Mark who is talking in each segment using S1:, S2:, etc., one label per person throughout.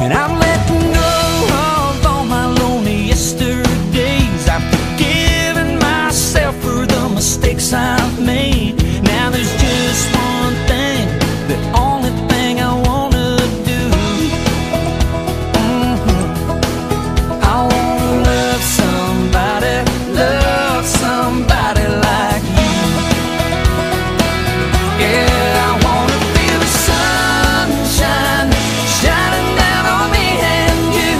S1: And I'm letting go of all my lonely yesterdays. I've forgiven myself for the mistakes I've made. Now there's just one thing, the only thing I wanna do. I wanna love somebody like you. Yeah, I wanna feel the sunshine shining down on me and you.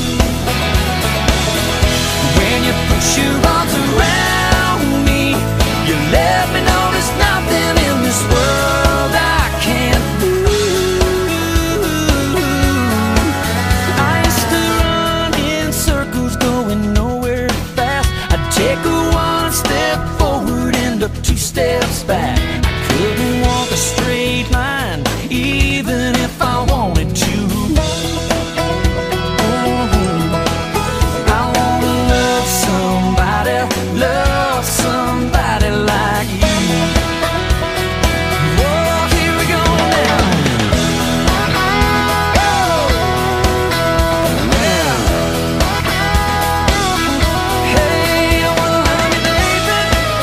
S1: When you push your arms around me, you let me know there's nothing in this world I can't do. I used to run in circles going nowhere fast. I'd take one step forward and up two steps back. Couldn't walk a straight line, even if I wanted to. I wanna love somebody like you. Oh, here we go now. Hey, I wanna love you, baby.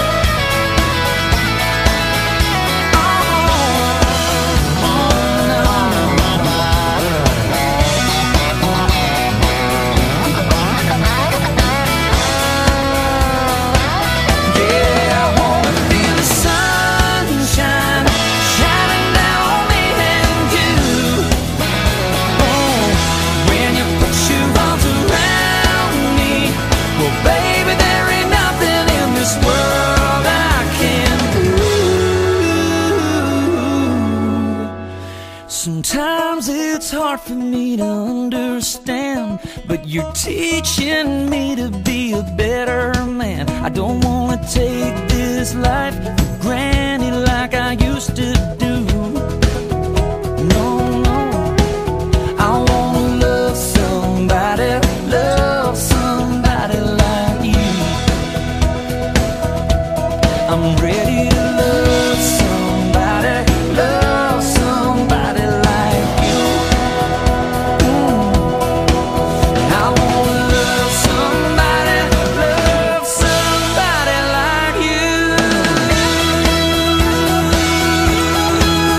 S1: Yeah, I wanna feel the sunshine shining down on me and you. Oh, when you put your arms around me, well, baby, there ain't nothing in this world I can't do. Sometimes it's hard for me to understand, but you're teaching me to be a better man. I don't wanna take this life for granted like I used to do. No, no, I wanna love somebody like you. I'm ready to love somebody like you. I wanna love somebody like you.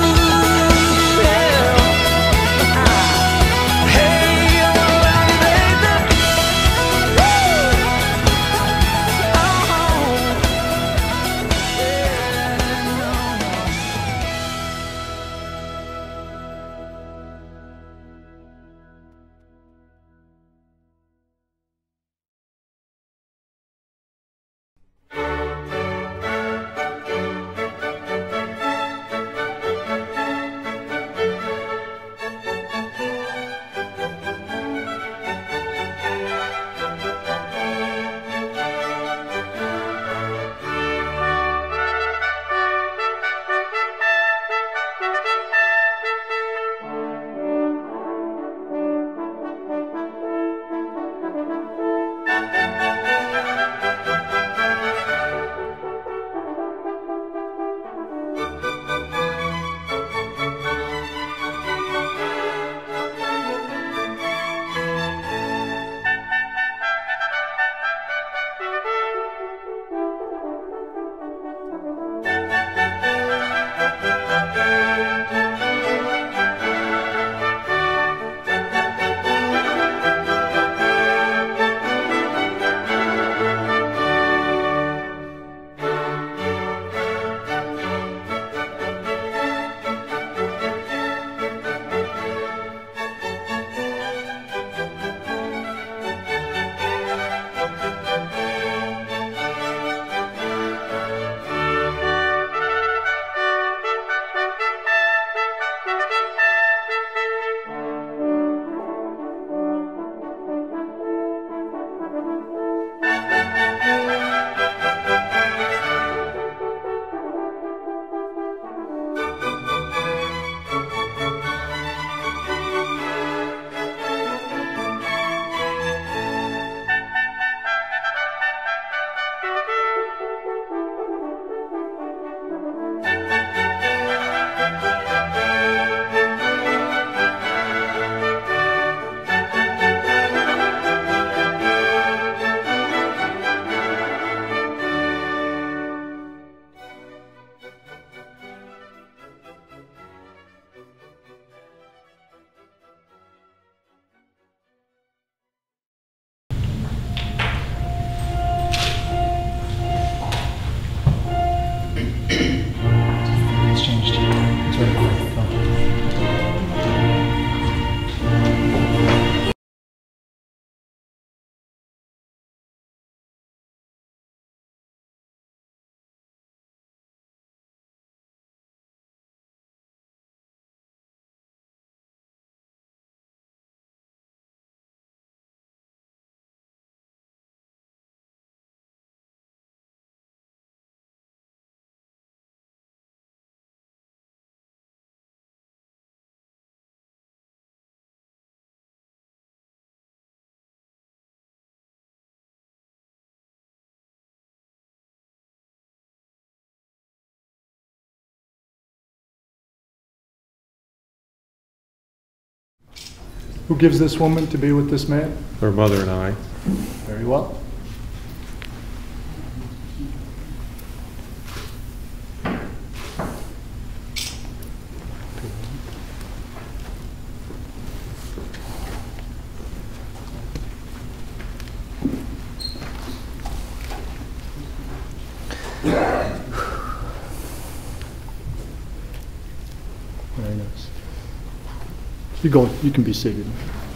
S2: Who gives this woman to be with this man?
S3: Her mother and I.
S2: Very well. Very nice. You can be seated.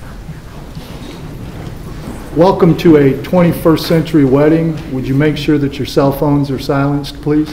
S2: Welcome to a 21st century wedding. Would you make sure that your cell phones are silenced, please?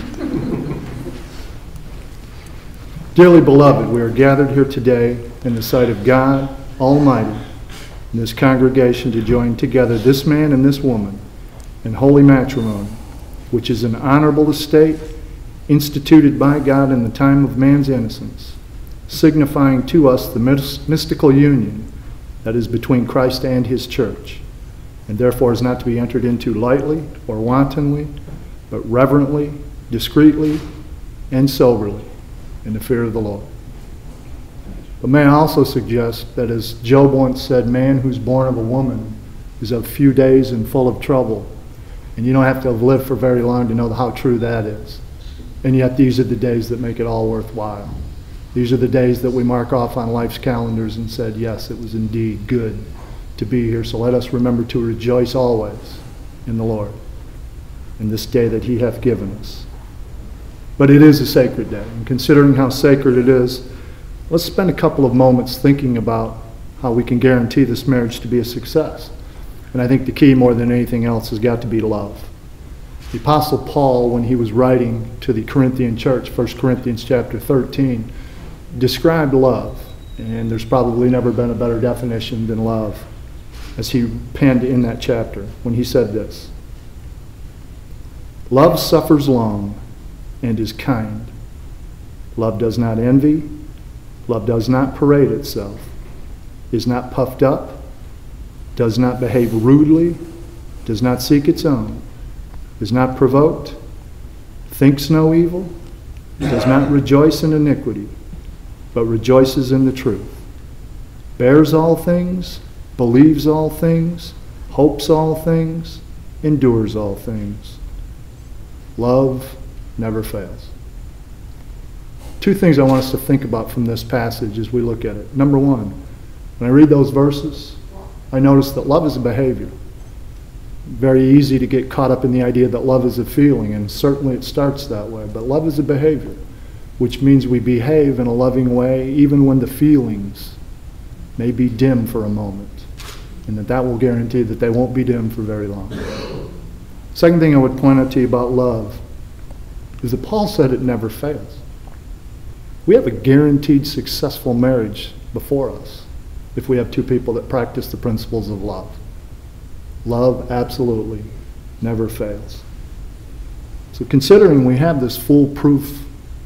S2: Dearly beloved, we are gathered here today in the sight of God Almighty in this congregation to join together this man and this woman in holy matrimony, which is an honorable estate instituted by God in the time of man's innocence, signifying to us the mystical union that is between Christ and his church, and therefore is not to be entered into lightly or wantonly, but reverently, discreetly, and soberly in the fear of the Lord. But may I also suggest that, as Job once said, man who's born of a woman is of few days and full of trouble. And you don't have to have lived for very long to know how true that is. And yet these are the days that make it all worthwhile. These are the days that we mark off on life's calendars and said, yes, it was indeed good to be here. So let us remember to rejoice always in the Lord, in this day that he hath given us. But it is a sacred day, and considering how sacred it is, let's spend a couple of moments thinking about how we can guarantee this marriage to be a success. And I think the key more than anything else has got to be love. The Apostle Paul, when he was writing to the Corinthian church, 1 Corinthians chapter 13, described love. And there's probably never been a better definition than love, as he penned in that chapter when he said this: love suffers long and is kind. Love does not envy. Love does not parade itself, is not puffed up, does not behave rudely, does not seek its own, is not provoked, thinks no evil, does not rejoice in iniquity, but rejoices in the truth, bears all things, believes all things, hopes all things, endures all things. Love never fails. Two things I want us to think about from this passage as we look at it. Number one, when I read those verses, I notice that love is a behavior. Very easy to get caught up in the idea that love is a feeling, and certainly it starts that way. But love is a behavior, which means we behave in a loving way even when the feelings may be dim for a moment, and that will guarantee that they won't be dim for very long. Second thing I would point out to you about love is that Paul said it never fails. We have a guaranteed successful marriage before us if we have two people that practice the principles of love. Love absolutely never fails. So considering we have this foolproof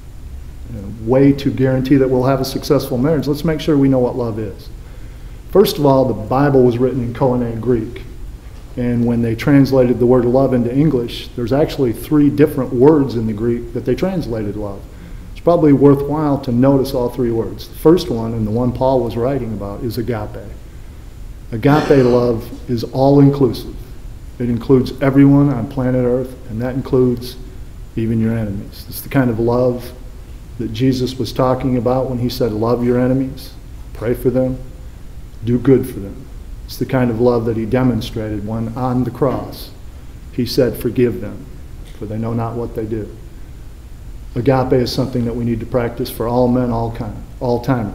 S2: way to guarantee that we'll have a successful marriage, let's make sure we know what love is. First of all, the Bible was written in Koine Greek. And when they translated the word love into English, there's actually 3 different words in the Greek that they translated love. It's probably worthwhile to notice all 3 words. The first one, and the one Paul was writing about, is agape. Agape love is all-inclusive. It includes everyone on planet Earth, and that includes even your enemies. It's the kind of love that Jesus was talking about when he said, love your enemies, pray for them, do good for them. It's the kind of love that he demonstrated when on the cross he said, forgive them, for they know not what they do. Agape is something that we need to practice for all men, all time.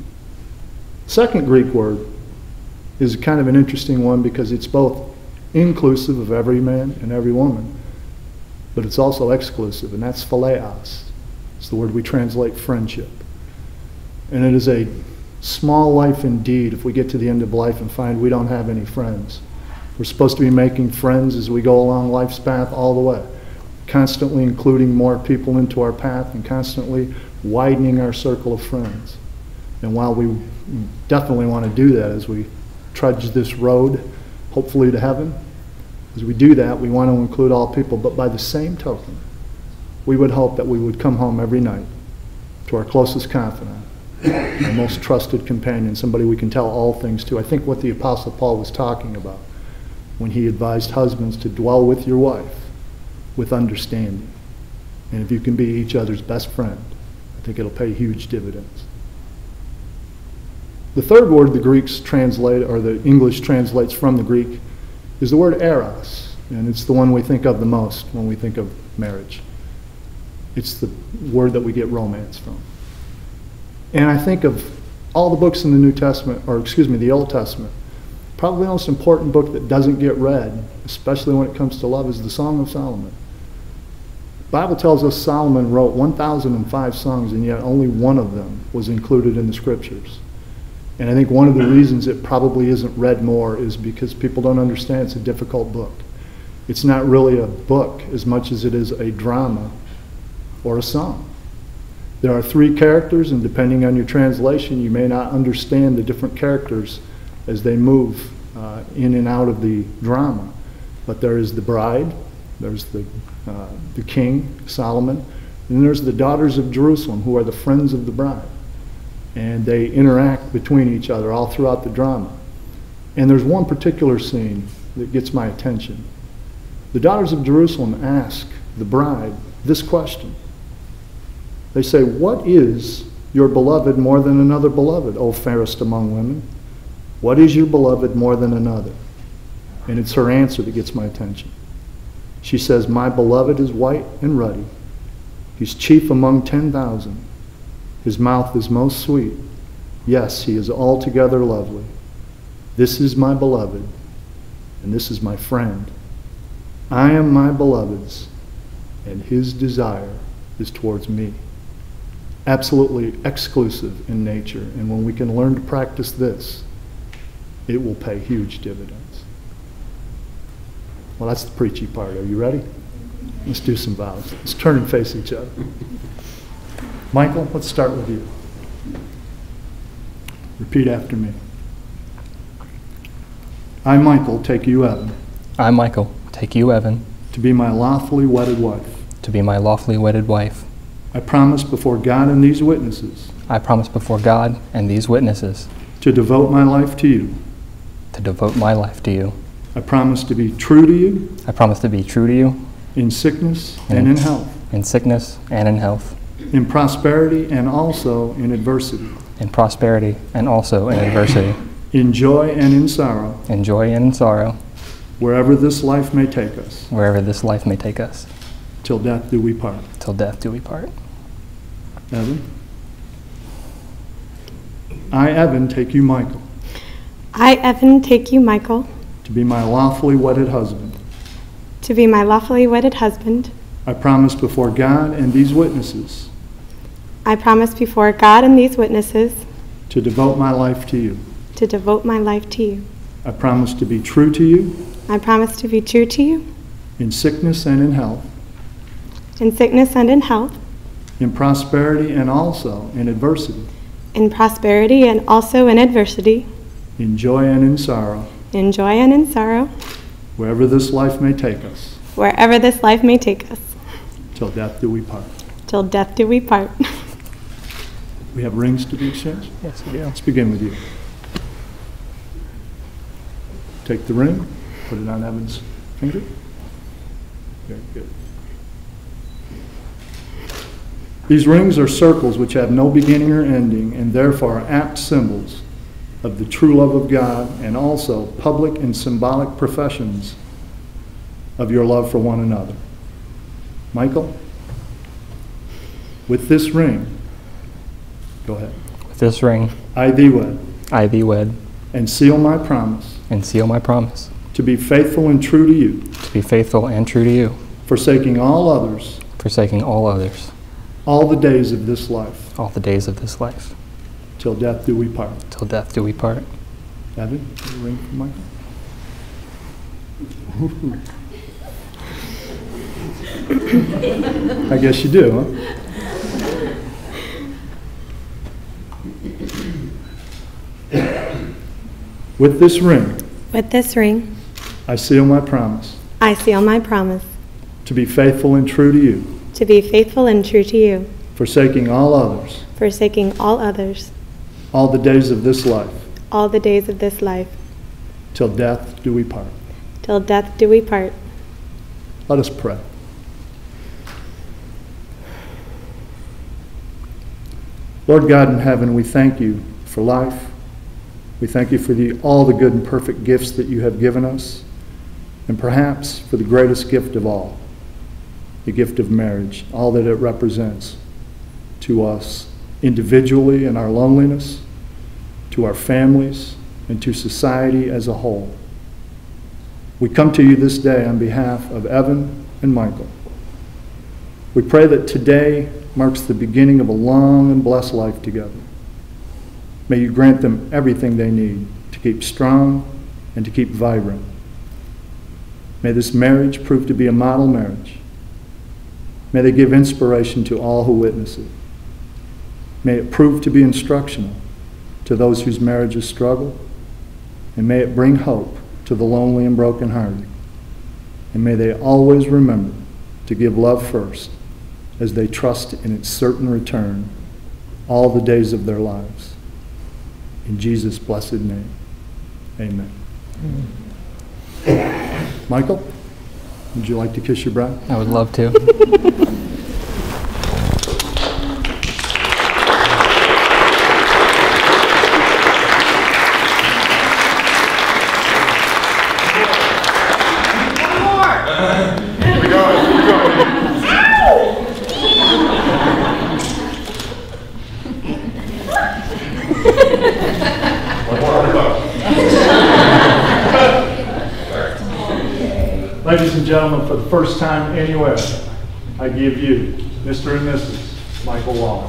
S2: Second Greek word is kind of an interesting one because it's both inclusive of every man and every woman, but it's also exclusive, and that's philaios. It's the word we translate friendship. And it is a small life indeed if we get to the end of life and find we don't have any friends. We're supposed to be making friends as we go along life's path all the way, constantly including more people into our path and constantly widening our circle of friends. And while we definitely want to do that as we trudge this road, hopefully to heaven, as we do that, we want to include all people. But by the same token, we would hope that we would come home every night to our closest confidant our most trusted companion, somebody we can tell all things to. I think what the Apostle Paul was talking about when he advised husbands to dwell with your wife with understanding. And if you can be each other's best friend, I think it'll pay huge dividends. The third word the Greeks translate, or the English translates from the Greek, is the word eros. And it's the one we think of the most when we think of marriage. It's the word that we get romance from. And I think of all the books in the New Testament, or excuse me, the Old Testament, probably the most important book that doesn't get read, especially when it comes to love, is the Song of Solomon. The Bible tells us Solomon wrote 1,005 songs, and yet only one of them was included in the Scriptures. And I think one of the reasons it probably isn't read more is because people don't understand it's a difficult book. It's not really a book as much as it is a drama or a song. There are 3 characters, and depending on your translation, you may not understand the different characters as they move in and out of the drama. But there is the bride, there's the king, Solomon, and there's the daughters of Jerusalem, who are the friends of the bride. And they interact between each other all throughout the drama. And there's one particular scene that gets my attention. The daughters of Jerusalem ask the bride this question. They say, "What is your beloved more than another beloved, O fairest among women? What is your beloved more than another?" And it's her answer that gets my attention. She says, "My beloved is white and ruddy. He's chief among 10,000. His mouth is most sweet. Yes, he is altogether lovely. This is my beloved, and this is my friend. I am my beloved's, and his desire is towards me." Absolutely exclusive in nature, and when we can learn to practice this, it will pay huge dividends. Well, that's the preachy part. Are you ready? Let's do some vows. Let's turn and face each other. Michael, let's start with you. Repeat after me. I, Michael, take you, Evan,
S3: I, Michael, take you, Evan,
S2: to be my lawfully wedded wife.
S3: to be my lawfully wedded wife.
S2: I promise before God and these witnesses
S3: I promise before God and these witnesses
S2: to devote my life to you.
S3: to devote my life to you.
S2: I promise to be true to you
S3: I promise to be true to you
S2: in sickness and in health,
S3: in sickness and in health,
S2: in prosperity and also in adversity,
S3: in prosperity and also in adversity,
S2: in joy and in sorrow,
S3: in joy and in sorrow,
S2: wherever this life may take us,
S3: wherever this life may take us,
S2: till death do we part.
S3: till death do we part.
S2: Evan? I, Evan, take you, Michael,
S4: I, Evan, take you, Michael,
S2: to be my lawfully wedded husband.
S4: to be my lawfully wedded husband.
S2: I promise before God and these witnesses
S4: I promise before God and these witnesses
S2: to devote my life to you.
S4: to devote my life to you.
S2: I promise to be true to you
S4: I promise to be true to you
S2: in sickness and in health,
S4: in sickness and in health,
S2: in prosperity and also in adversity,
S4: in prosperity and also in adversity,
S2: in joy and in sorrow,
S4: in joy and in sorrow,
S2: wherever this life may take us,
S4: wherever this life may take us,
S2: till death do we part.
S4: till death do we part.
S2: We have rings to be exchanged?
S3: Yes, we do.
S2: Let's begin with you. Take the ring, put it on Evan's finger. Very good. These rings are circles which have no beginning or ending, and therefore are apt symbols of the true love of God, and also public and symbolic professions of your love for one another. Michael, with this ring, go ahead,
S3: With this ring,
S2: I thee wed,
S3: I thee wed,
S2: and seal my promise
S3: and seal my promise
S2: to be faithful and true to you,
S3: to be faithful and true to you,
S2: forsaking all others
S3: forsaking all others,
S2: all the days of this life,
S3: all the days of this life,
S2: till death do we part.
S3: till death do we part.
S2: Evan, a ring for Michael? I guess you do, huh? With this ring,
S4: With this ring,
S2: I seal my promise
S4: I seal my promise
S2: to be faithful and true to you,
S4: to be faithful and true to you,
S2: forsaking all others,
S4: forsaking all others,
S2: all the days of this life,
S4: all the days of this life,
S2: till death do we part.
S4: till death do we part.
S2: Let us pray. Lord God in heaven, we thank you for life. We thank you for all the good and perfect gifts that you have given us, and perhaps for the greatest gift of all, the gift of marriage, all that it represents to us individually in our loneliness, to our families, and to society as a whole. We come to you this day on behalf of Evan and Michael. We pray that today marks the beginning of a long and blessed life together. May you grant them everything they need to keep strong and to keep vibrant. May this marriage prove to be a model marriage. May they give inspiration to all who witness it. May it prove to be instructional to those whose marriages struggle, and may it bring hope to the lonely and brokenhearted. And may they always remember to give love first as they trust in its certain return all the days of their lives. In Jesus' blessed name, amen. Michael, would you like to kiss your bride?
S3: I would love to.
S2: Ladies and gentlemen, for the first time anywhere, I give you Mr. and Mrs. Michael Wallace.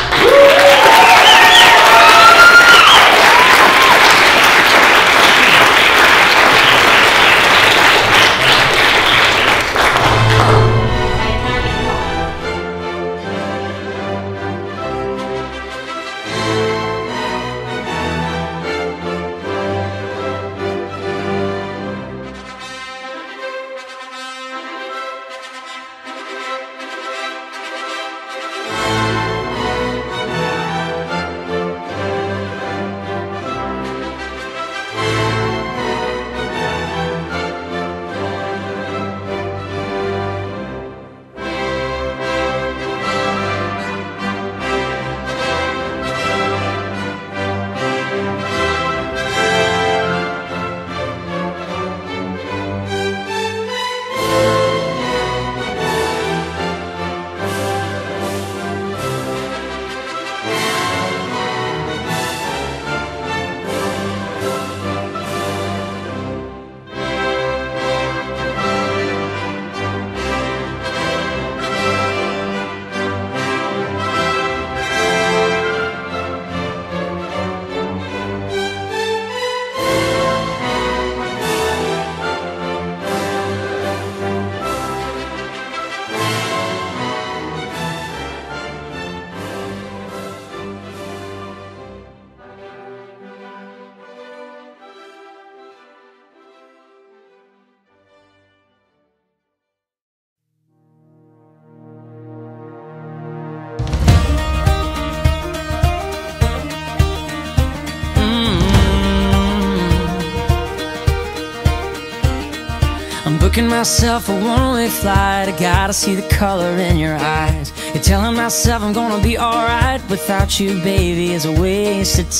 S1: Booking myself a one-way flight, I gotta see the color in your eyes. You're telling myself I'm gonna be alright. Without you, baby, is a waste of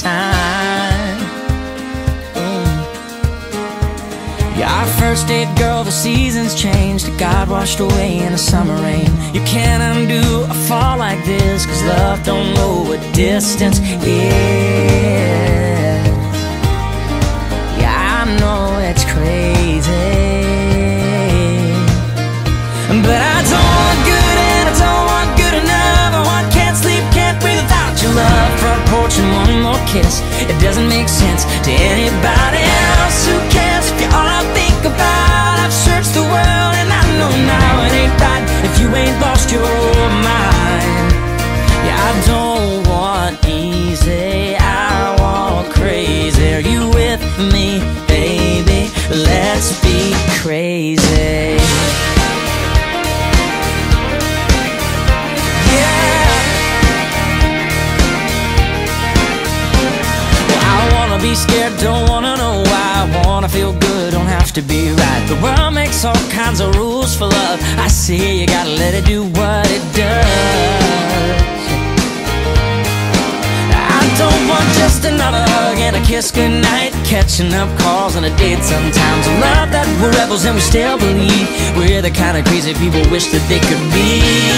S1: time. You're our first date, girl, the seasons changed. God washed away in the summer rain. You can't undo a fall like this, 'cause love don't know what distance is. Yeah, I know it's crazy, but I don't want good and I don't want good enough. I want can't sleep, can't breathe without your love. Front porch and one more kiss. It doesn't make sense to anybody else. Who cares if you're all I think about? I've searched the world and I know now it ain't right if you ain't lost your mind. Yeah, I don't want easy, I want crazy. Are you with me, baby? Let's be crazy. Yeah. feel good, don't have to be right. The world makes all kinds of rules for love. I say you gotta let it do what it does. I don't want just another hug and a kiss goodnight, catching up calls and a date sometimes. A love that we're rebels and we still believe we're the kind of crazy people wish that they could be.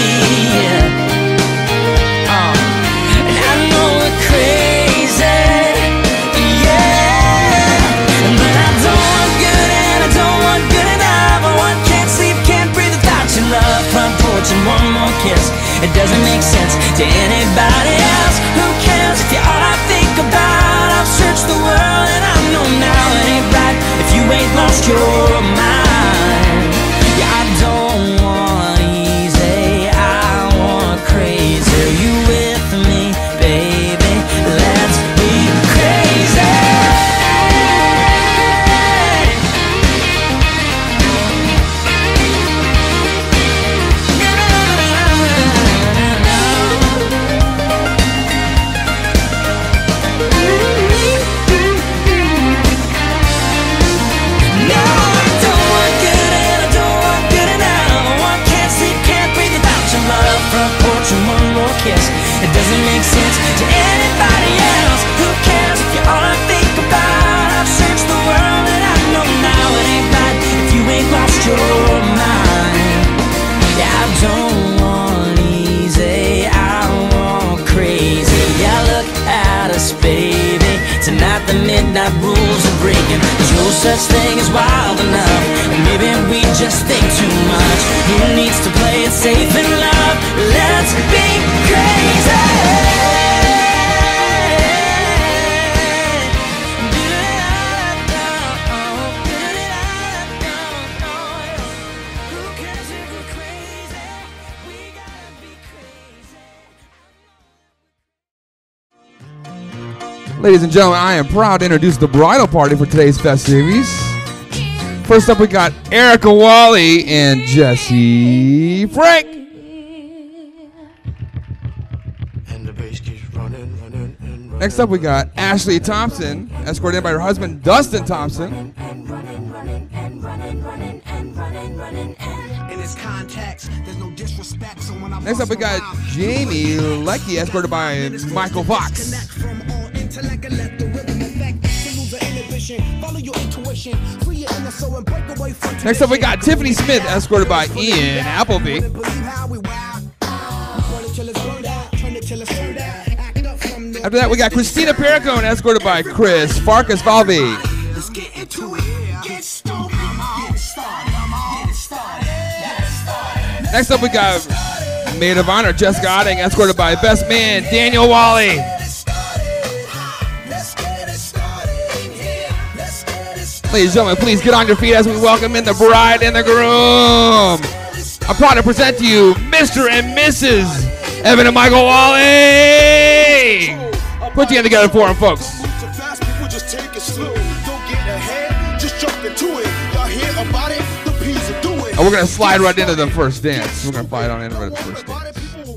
S1: And I know we're crazy, yeah, but I don't want good and I don't want good enough. I want can't sleep, can't breathe without your love. Front porch and one more kiss, it doesn't make sense to anybody else. Who cares if you're all I think about? I've searched the world and I know now it ain't right if you ain't lost your mind. Yeah, I don't want easy, I want crazy. Are you with me, baby? Let's be crazy. It doesn't make sense to anybody else. Who cares if you're all I think about? I've searched the world and I know now it ain't right if you ain't lost your mind. Yeah, I don't want easy, I want crazy. Yeah, look at us, baby. Tonight the midnight rules are breaking. There's no such thing as wild enough, and maybe we just think too much. Who needs to play it safe in love? Let's be crazy. Who cares if we're crazy? We gotta be crazy.
S5: Ladies and gentlemen, I am proud to introduce the bridal party for today's festivities. First up, we got Erica Wally and Jesse Frank. Next up, we got Ashley Thompson, escorted by her husband, Dustin Thompson. Next up, we got Jamie Leckie, escorted by Michael Fox. Next up, we got Tiffany Smith, escorted by Ian Appleby. After that, we got Christina Perricone, escorted by Chris Farkas Falvey. Next up, we got Maid of Honor, Jessica Otting, escorted by Best Man, Daniel Wally. Ladies and gentlemen, please get on your feet as we welcome in the bride and the groom. I'm proud to present to you Mr. and Mrs. Evan and Michael Wally. Put your hand together for them, folks. And we're going to slide right into the first dance. We're going to slide on into the first dance.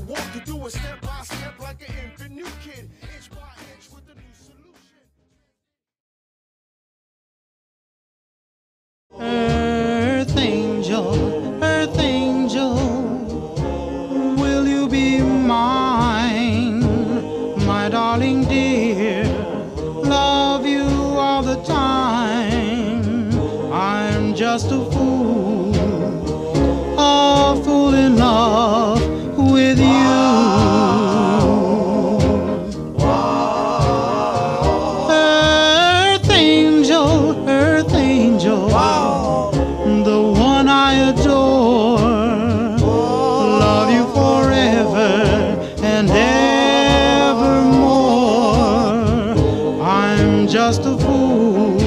S6: Earth angel, will you be mine, my darling dear, love you all the time. I'm just a fool in love with you. Earth angel, the one I adore, love you forever and evermore. I'm just a fool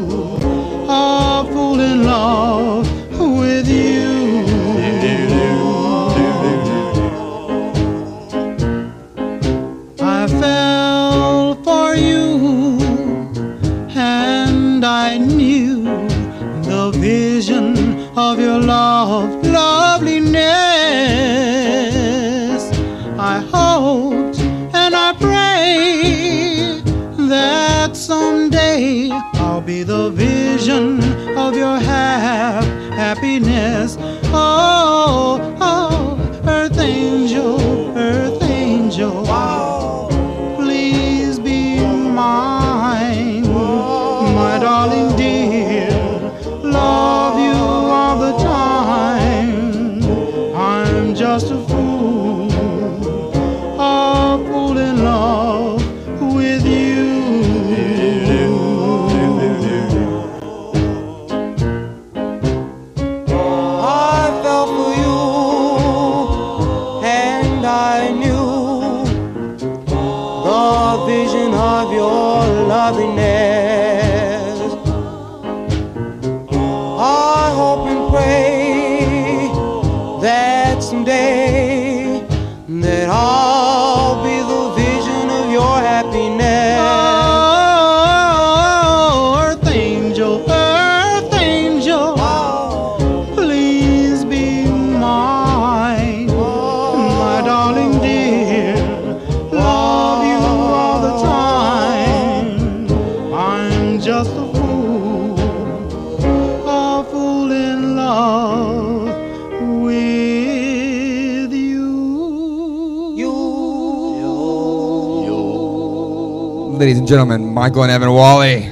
S6: in love with you. I fell for you and I knew the vision of your loveliness. I hoped and I prayed that someday I'll be the vision of your happiness. Oh, oh, earth angel, please be mine, my darling dear. Love you all the time. I'm just a fool in love with you. I fell for you, and I knew the vision of your loveliness. I hope and pray that someday that I'll be the vision of your happiness. Oh, earth angel, please be mine, my darling dear. Love you all the time. I'm just a fool in love with you.
S5: Ladies and gentlemen, Michael and Evan Wally.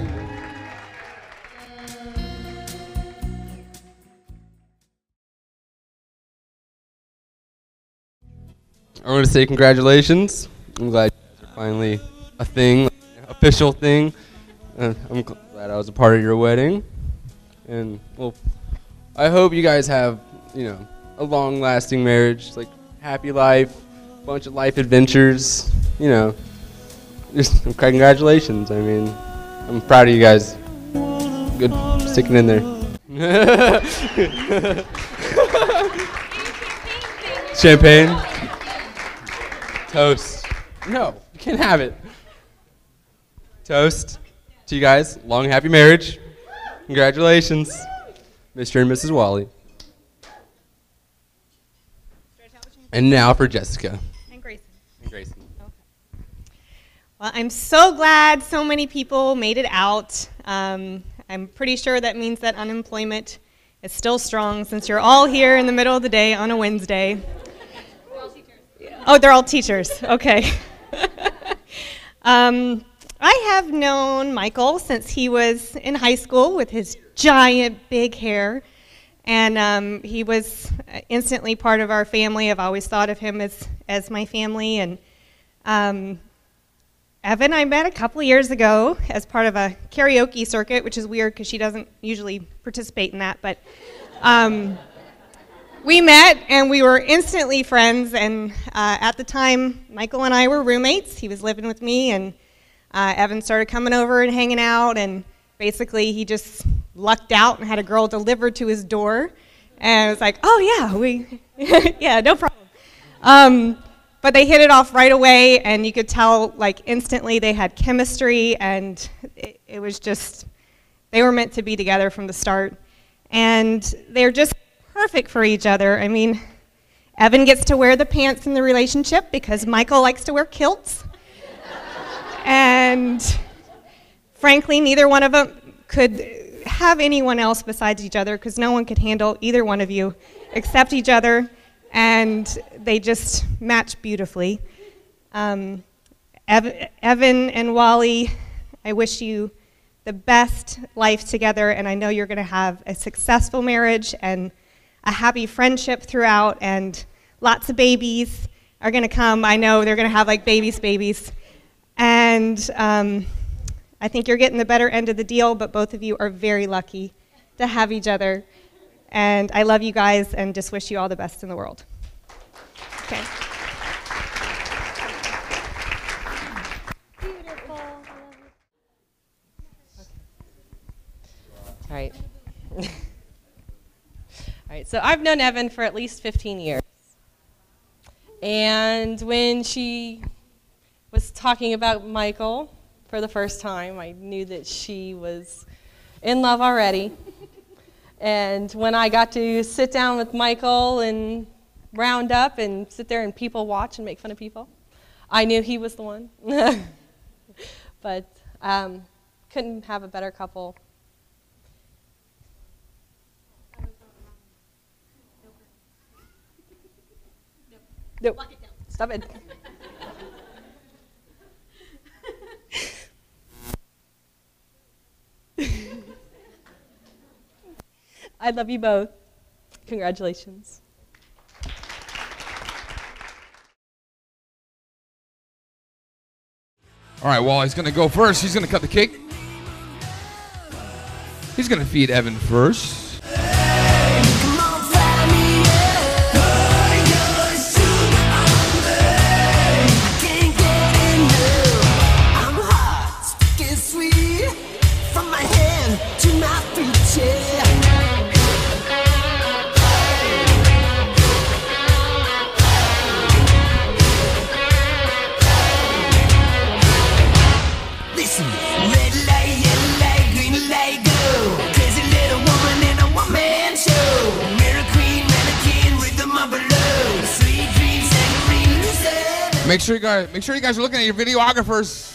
S5: I want to say congratulations. I'm glad you're finally a thing, official thing. I'm glad I was a part of your wedding. And, well, I hope you guys have, you know, a long-lasting marriage, like happy life, bunch of life adventures, you know. Just congratulations. I mean, I'm proud of you guys. Good sticking in there. Champagne. Toast. No, you can't have it. Toast to you guys. Long, happy marriage. Congratulations, Mr. and Mrs. Wally. And now for Jessica.
S7: And Grayson.
S8: Well, I'm so glad so many people made it out. I'm pretty sure that means that unemployment is still strong since you're all here in the middle of the day on a Wednesday.
S7: They're all teachers.
S8: Oh, they're all teachers. Okay. I have known Michael since he was in high school with his giant big hair. And he was instantly part of our family. I've always thought of him as my family. And Evan I met a couple of years ago as part of a karaoke circuit, which is weird because she doesn't usually participate in that. But we met and we were instantly friends. And at the time, Michael and I were roommates. He was living with me, and Evan started coming over and hanging out. And basically, he just lucked out and had a girl delivered to his door. And it was like, oh, yeah, yeah, no problem. But they hit it off right away, and you could tell, like, instantly they had chemistry, and it was just, they were meant to be together from the start. And they're just perfect for each other. I mean, Evan gets to wear the pants in the relationship because Michael likes to wear kilts. And frankly, neither one of them could have anyone else besides each other because no one could handle either one of you except each other. And they just match beautifully. Evan and Wally, I wish you the best life together, and I know you're going to have a successful marriage and a happy friendship throughout, and lots of babies are going to come. I know they're going to have like babies. And I think you're getting the better end of the deal, but both of you are very lucky to have each other. And I love you guys and just wish you all the best in the world. Okay.
S7: Beautiful.
S9: All right. All right, so I've known Evan for at least 15 years. And when she was talking about Michael for the first time, I knew that she was in love already. And when I got to sit down with Michael and round up and sit there and people watch and make fun of people, I knew he was the one. But couldn't have a better couple No, stop it. I love you both. Congratulations.
S5: All right, Wally's going to go first. He's going to cut the cake. He's going to feed Evan first. Make sure you guys are looking at your videographers.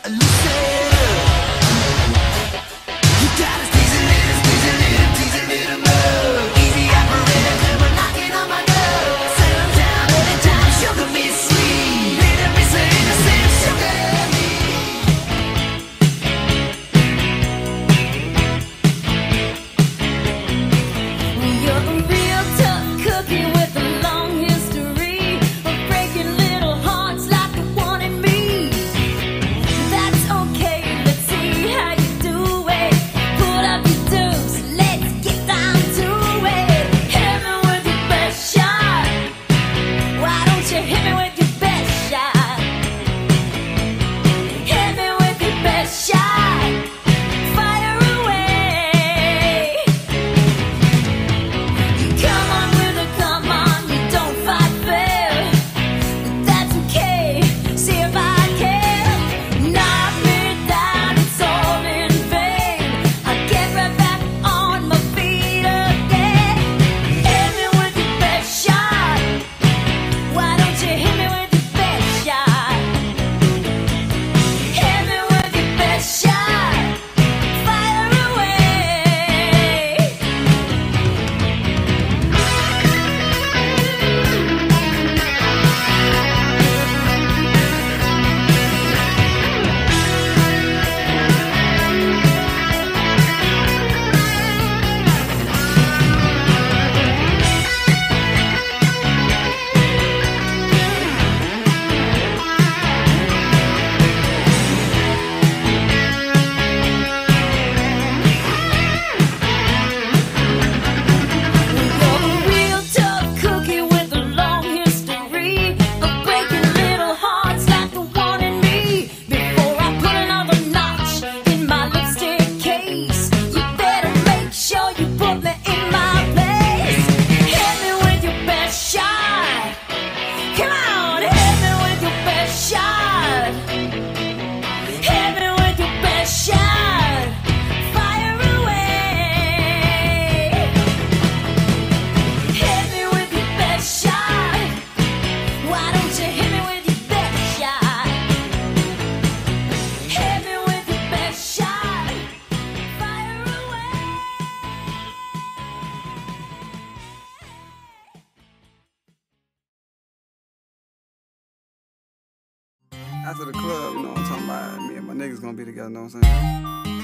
S7: After the club, you know what I'm talking about? Me and my niggas gonna be together, you know what I'm saying?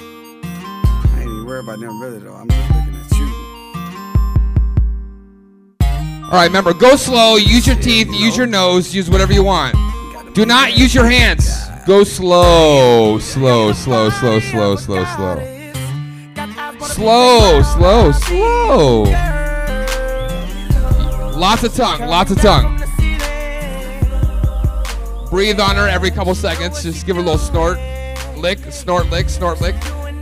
S7: I ain't even worried about them really though. I'm just looking at you.
S5: All right, remember, go slow, use your teeth, use your nose, use whatever you want. Do not use your hands. Go slow, slow, slow, slow, slow, slow, slow. Slow, slow, slow. Lots of tongue, lots of tongue. Breathe on her every couple seconds. Just give her a little snort, lick, snort, lick, snort, lick.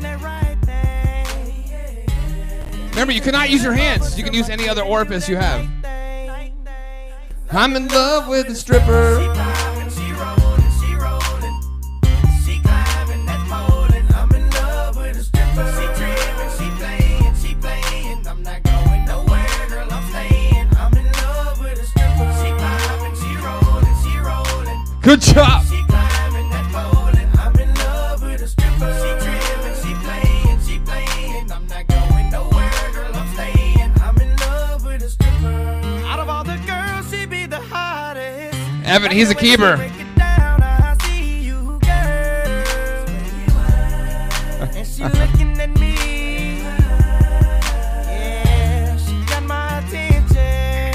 S5: Remember, you cannot use your hands. You can use any other orifice you have. I'm in love with a stripper. Good job. Evan, he's a keeper.
S1: And she looking at me. Yeah, she got my attention.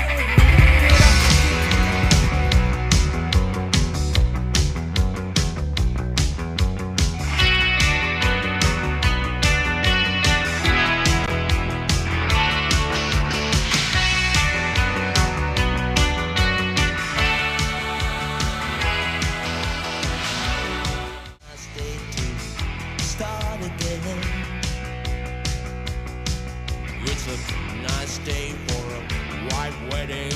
S10: It's a nice day for a white wedding.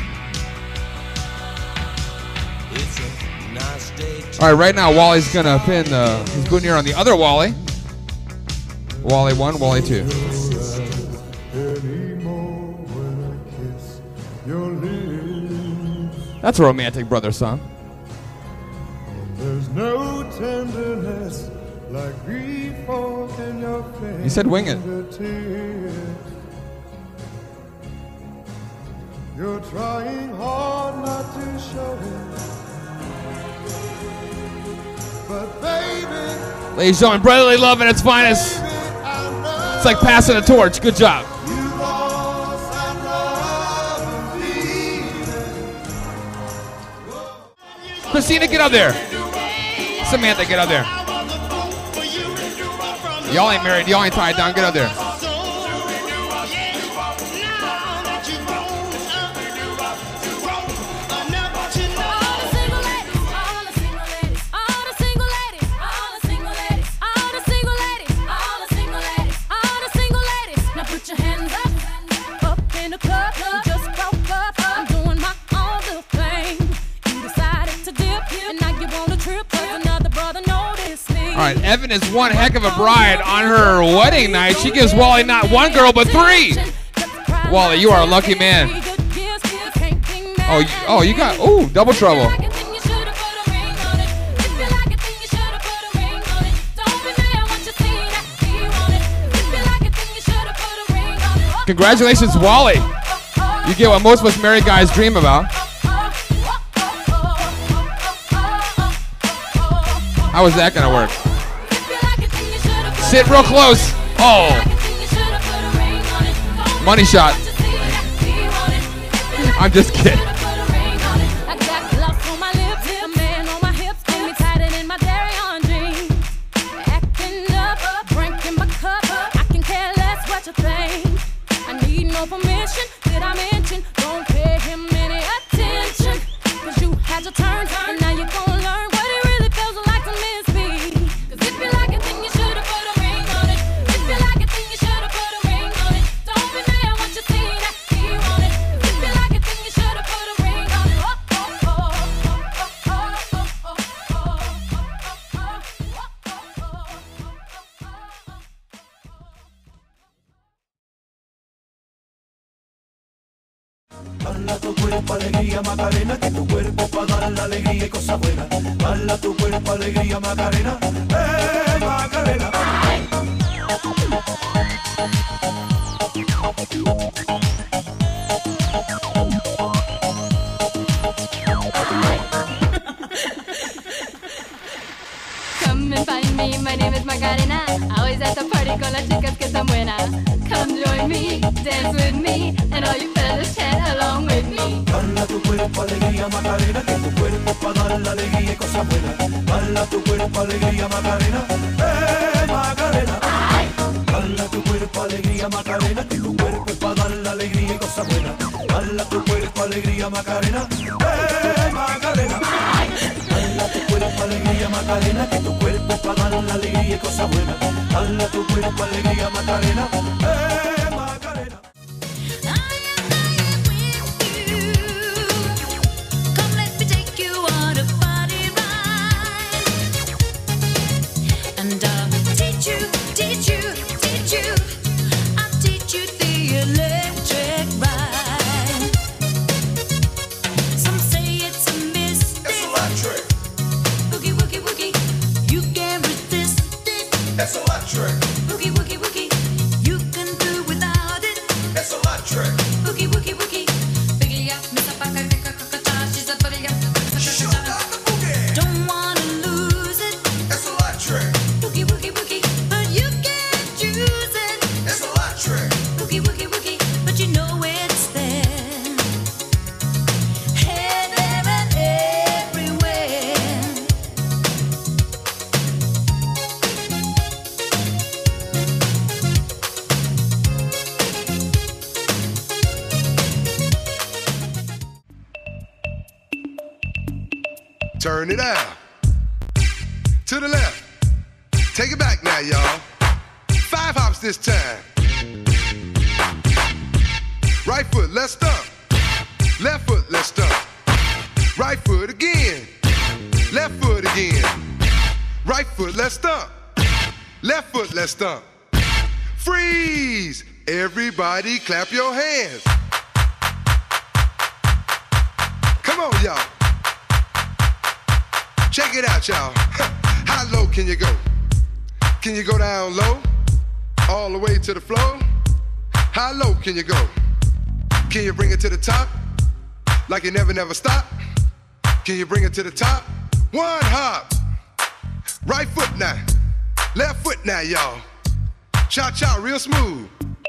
S10: It's a nice day.
S5: All right, right now Wally's gonna pin his boutonniere on the other Wally. Wally 1, Wally 2. That's a romantic brother song.
S6: There's no tenderness like grief in your face.
S5: You said wing it.
S6: You're trying hard not to show it. But baby,
S5: Ladies and gentlemen, brotherly love at its finest. It's like passing a torch. Good job. Christina, get up there. Samantha, get up there. Y'all ain't married. Y'all ain't tied down. Get up there. All right, Evan is one heck of a bride on her wedding night. She gives Wally not one girl, but 3. Wally, you are a lucky man. Oh, you got, double trouble. Congratulations, Wally. You get what most of us married guys dream about. How is that gonna work? Sit real close. Oh. Money shot. I'm just kidding.
S11: Permission, did I mention? Don't pay him any attention. Cause you had your turn, and now you're gonna learn what it really feels like to miss me. Cause if you like it, then you should've put a ring on it. If you like it, then you should've put a ring on it. Don't be mad once you see that he want it. If you like it, then you should've put a ring on it.
S1: Bala tu cuerpo, alegría, Macarena, que tu cuerpo pa' dar la alegría y cosas buenas. Bala tu cuerpo, alegría, Macarena, Macarena.
S11: Come and find me, my name is Macarena. Always at the party con las chicas que están buenas. Come join me, dance with me, and all you fellas chat along with me.
S1: Bala tu cuerpo, alegría, Macarena, que tu cuerpo pa' dar la alegría y cosas buenas. Bala tu cuerpo, alegría, Macarena, Macarena. Bala tu cuerpo, alegría, Macarena, que tu cuerpo pa' dar la alegría y cosas buenas. Bala tu cuerpo, alegría, Macarena, Macarena. Bala tu cuerpo, alegría, Macarena, que tu cuerpo pa' dar la alegría y cosas buenas. Bala tu cuerpo, alegría, Macarena, Macarena.
S11: It's electric. Boogie, woogie, woogie. You can
S6: Turn it out. To the left. Take it back now, y'all. 5 hops this time. Right foot, let's stomp. Left foot, let's stomp. Right foot again. Left foot again. Right foot, let's stomp. Left foot, let's stomp. Freeze! Everybody clap your hands. Come on, y'all. Check it out, y'all. How low can you go? Can you go down low? All the way to the floor? How low can you go? Can you bring it to the top? Like you never stop? Can you bring it to the top? 1 hop. Right foot now. Left foot now, y'all. Cha-cha real smooth.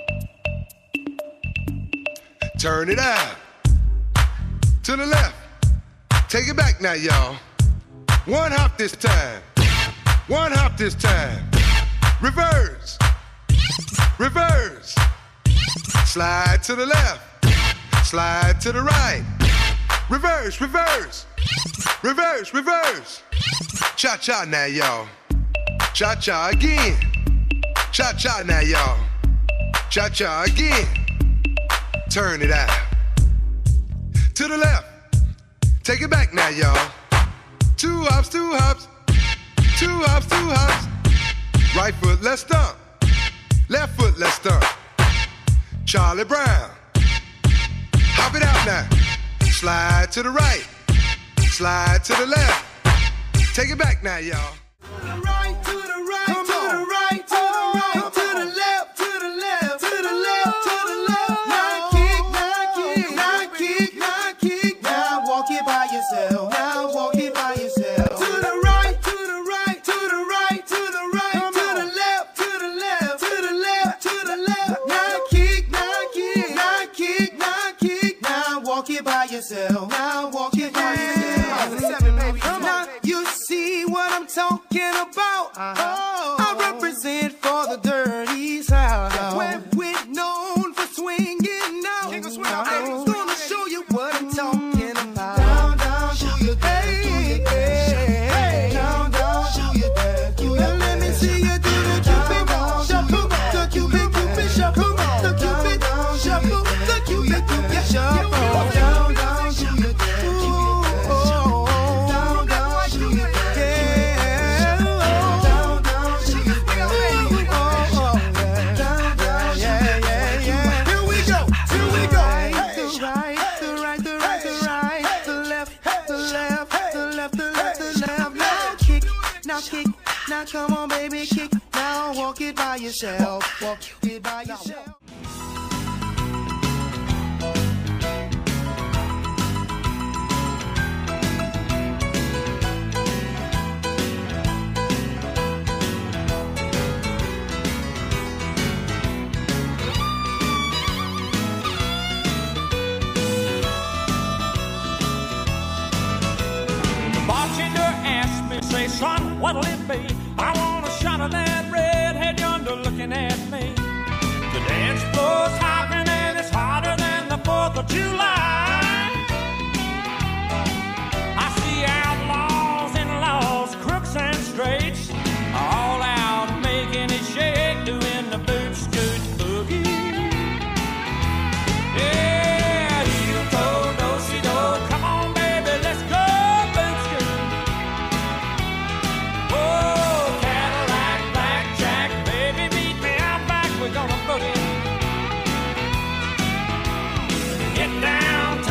S6: Turn it out. To the left. Take it back now, y'all. 1 hop this time. 1 hop this time. Reverse. Reverse. Slide to the left. Slide to the right. Reverse, reverse. Reverse, reverse. Cha-cha now, y'all. Cha-cha again. Cha-cha now, y'all. Cha-cha again. Turn it out. To the left. Take it back now, y'all. 2 hops, 2 hops. 2 hops, 2 hops. Right foot, let's stomp. Left foot, let's stomp. Charlie Brown. Hop it out now. Slide to the right. Slide to the left. Take it back now, y'all.
S12: To the right, to the right, to the right, to the right, to the left, to the left, to the left, to the left. Now kick, now kick, now kick, now kick. Now walk it by yourself. Now walk it by yourself. To the right, to the right, to the right, to the right, to the left, to the left, to the left, to the left. Now kick, now kick, now kick, now kick. Now walk it by yourself. Now walk it by yourself. Now you see what I'm talking about. I represent for the dirty South, where we're known for swinging out. I'm gonna show you what I'm talking about. Down, down, do your dance, do your dance. Down, down, do your dance, do your dance. Let me see you do the Cupid shuffle, the Cupid shuffle, the Cupid shuffle, the Cupid shuffle. Down, down, do your dance. Now come on, baby, kick. Now walk it by yourself. Walk it by yourself.
S1: Bartender asked me, say, son, what'll it be? I want a shot of that redhead yonder looking at me. The dance floor's hopping and it's hotter than the 4th of July. I see outlaws and laws, crooks and straights, all out making it shake, doing the boot scoot boogie. Yeah, heel toe, do-si-do, come on baby, let's go boot scoot. Oh, Cadillac, blackjack, baby, meet me out back, we're gonna boogie. Get down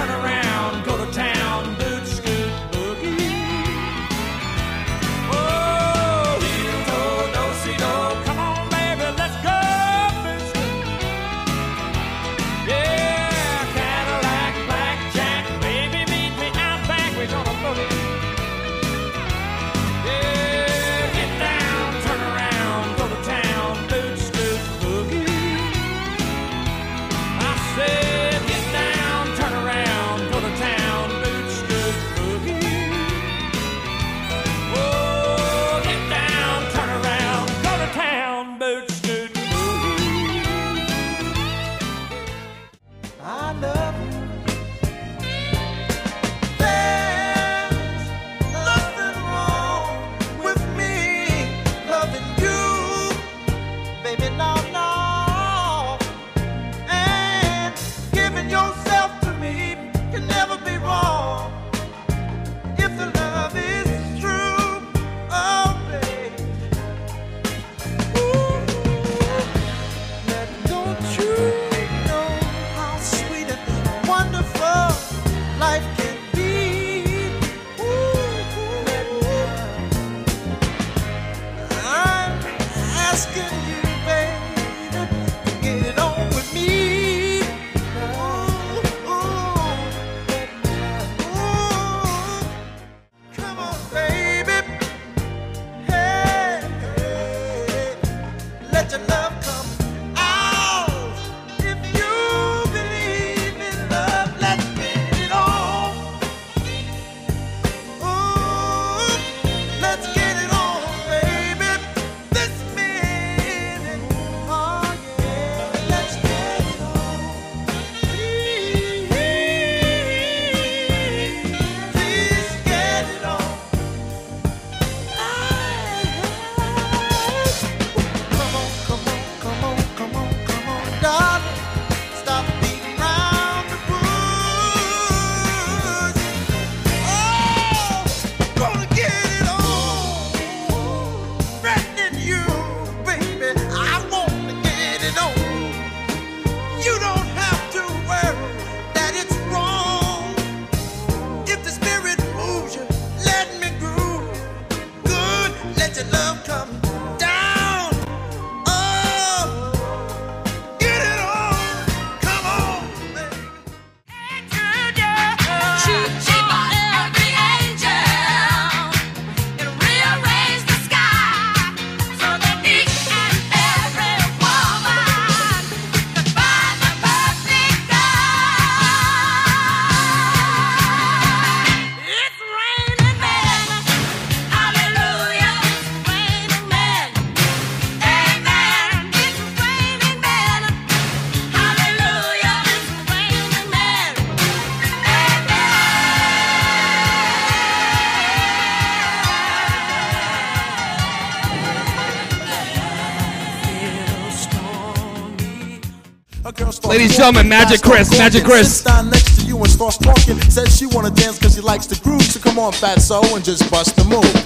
S5: Ladies and gentlemen, Magic Chris, Magic Chris.
S13: Sits down next to you and starts talking. Says she wanna dance cause she likes the groove. So come on, fatso, and just bust the move.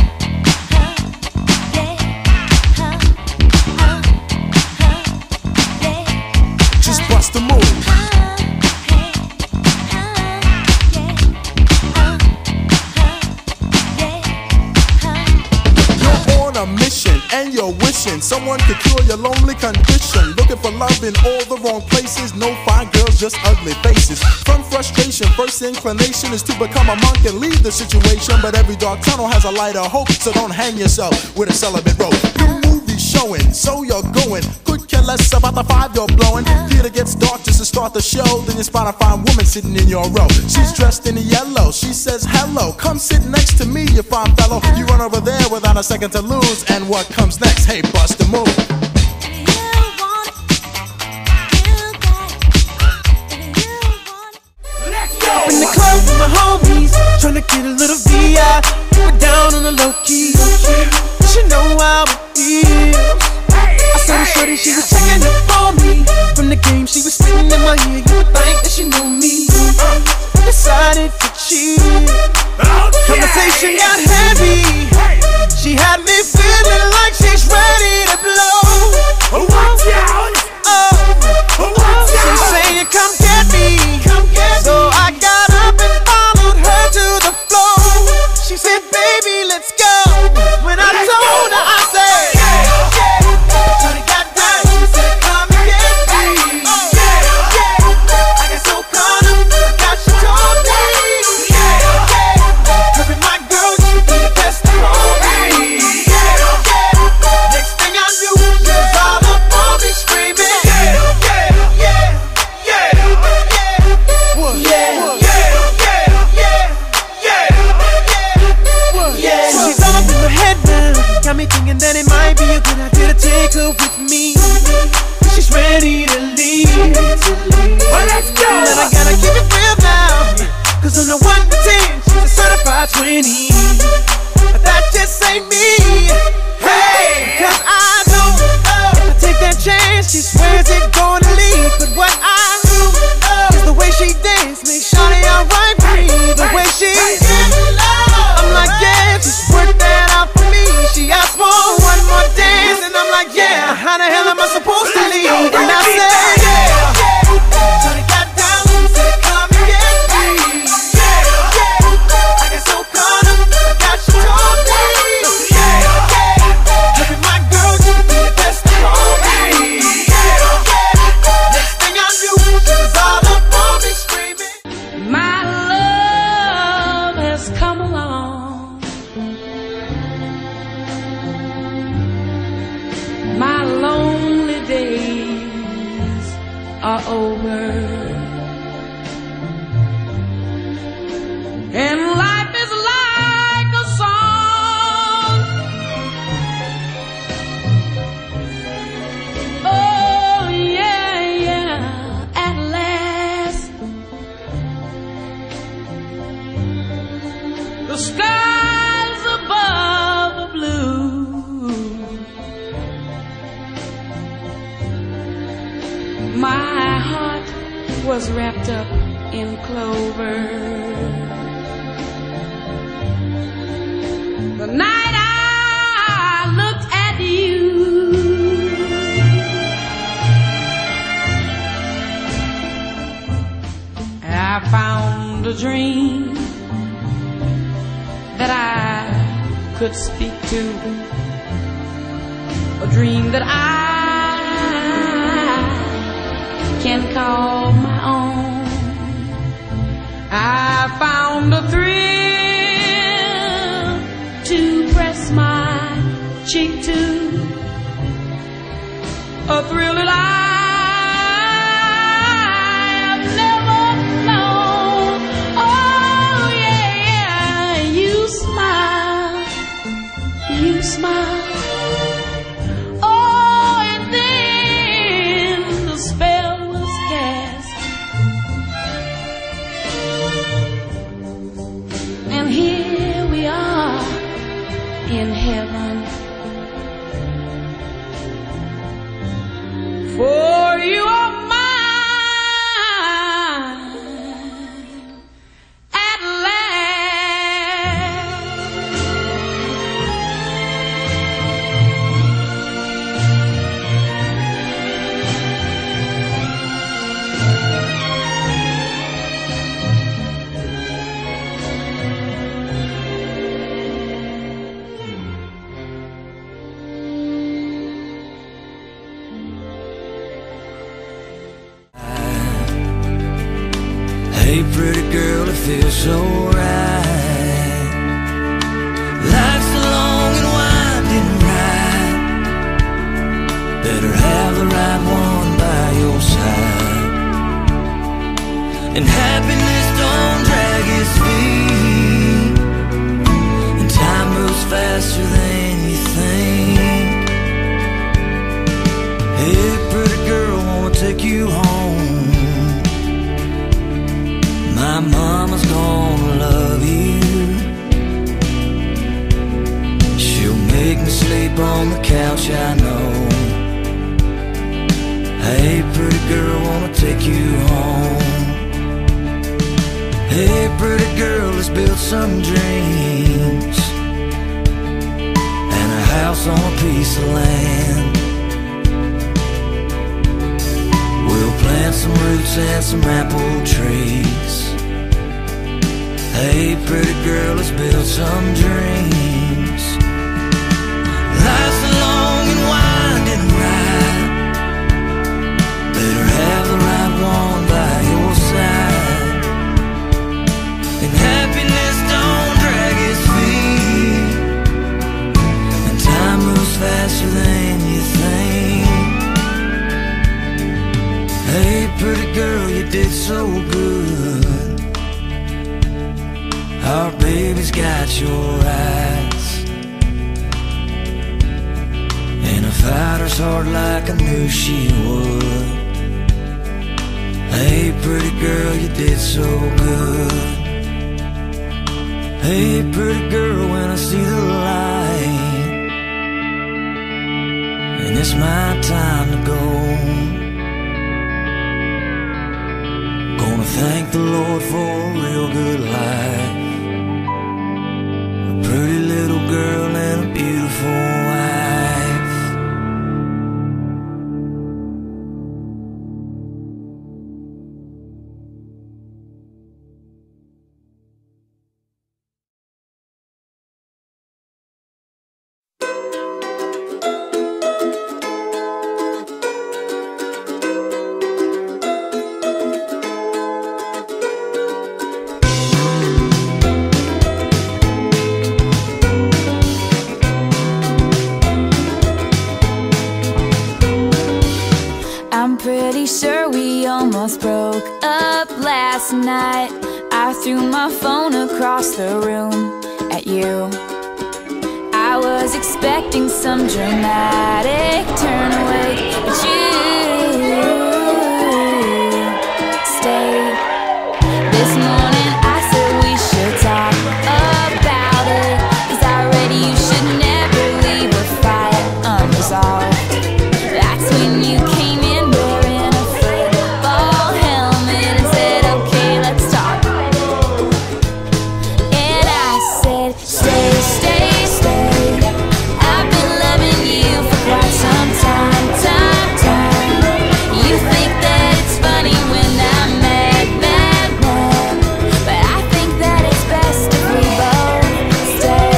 S13: Just bust the move. A mission and you're wishing someone could cure your lonely condition. Looking for love in all the wrong places. No fine girls, just ugly faces. From frustration, first inclination is to become a monk and leave the situation. But every dark tunnel has a light of hope, so don't hang yourself with a celibate rope. New movie showing, so you're going. Could care less about the 5 you're blowing. Theater gets dark just to start the show. Then you spot a fine woman sitting in your row. She's dressed in yellow, she says hello. Come sit next to me, you fine fellow. You run over there without a second to lose. And what comes next? Hey, bust the move.
S12: In the club with my homies, tryna get a little VI. We're down on the low key. She know how it feels. I saw the shorty, she was checking up on me. From the game, she was spitting in my ear. You would think that she knew me. Decided to cheat. Conversation got heavy. She had me feeling like she's ready to blow. Watch out! She's saying, come get me. So I got up and followed her to the floor. She said, baby, let's go. When I told her, I said, Shorty got down, she said, come and get me. I got so caught up, forgot she told me. Her and my girl, she be the best of all me. Next thing I knew, she was all up on me screaming. She's all up in my head now, got me thinking that it might be a good idea to take her with me. She's ready to leave. Well, let's go. And I gotta keep it real now, cause on the 1 to 10, she's a certified 20. But that just ain't me. Hey, cause I know if I take that chance, she swears it's gonna leave. But what I do is the way she dance makes shawty alright for me. The way she I'm like, yeah, just work that out for me. She asked for one more dance, and I'm like, yeah, how the hell am I supposed to leave? And I said, shawty got down, said come and get me. I got so caught up, forgot she told me. Her and my girl, she be the best of all me. Next thing I knew, she was all up on me screaming.
S11: My love has come along. My lonely days are over, and life is like a song. Oh yeah, yeah, at last the skies above the blue. My heart was wrapped up in clover. The night I looked at you, I found a dream that I could speak to, a dream that I can call my own. I found a thrill to press my cheek to, a thrill that I've never known. Oh yeah, you smile, you smile. Oh, and then the spell was cast, and here we are in heaven.
S1: Hey, pretty girl, it feels so right. Life's a long and winding ride. Better have the right one by your side. And happiness don't drag its feet, and time moves faster than you think. Hey, pretty girl, wanna take you home. My mama's gonna love you. She'll make me sleep on the couch, I know. Hey, pretty girl, wanna take you home. Hey, pretty girl, let's build some dreams and a house on a piece of land. We'll plant some roots and some apple trees. Hey, pretty girl, let's build some dreams. Life's a long and winding ride. Better have the right one by your side. And happiness don't drag its feet, and time moves faster than you think. Hey, pretty girl, you did so good. Our baby's got your eyes, and a fighter's heart like I knew she would. Hey, pretty girl, you did so good. Hey, pretty girl, when I see the light, and it's my time to go, gonna thank the Lord for a real good life. A pretty little girl and a beautiful wife.
S11: Pretty sure we almost broke up last night. I threw my phone across the room at you. I was expecting some dramatic turn away, but you stayed. This morning I said we should talk about it, 'cause already you should never leave a fight unresolved. That's when you came in wearing a football helmet and said, okay, let's talk. And I said, stay, stay, stay. I've been loving you for quite some time, time. You think that it's funny when I'm mad, mad, mad, but I think that it's best if we both stay.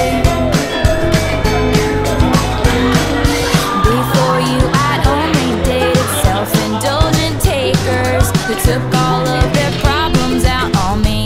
S11: Before you, I'd only dated self-indulgent takers who took all of their problems out on me.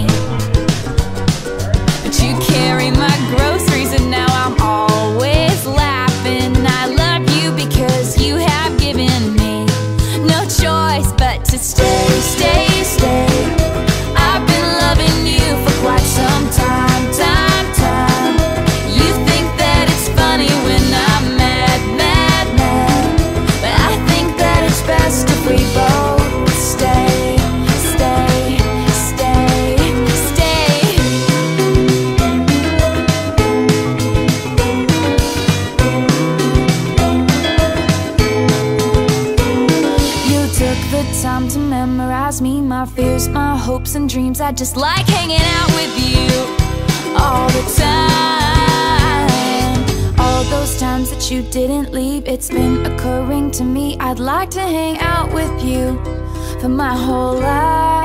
S11: But you carry my groceries and now I'm always laughing. I love you because you have given me no choice but to stay, stay, stay. I've been loving you for quite some time, time. You think that it's funny when I'm mad, mad, mad, but I think that it's best if we both stay, stay, stay, stay. You took the time to memorize me, my fears, my hopes and dreams. I just like hanging out with you all the time. All those times that you didn't leave, it's been occurring to me. I'd like to hang out with you for my whole life.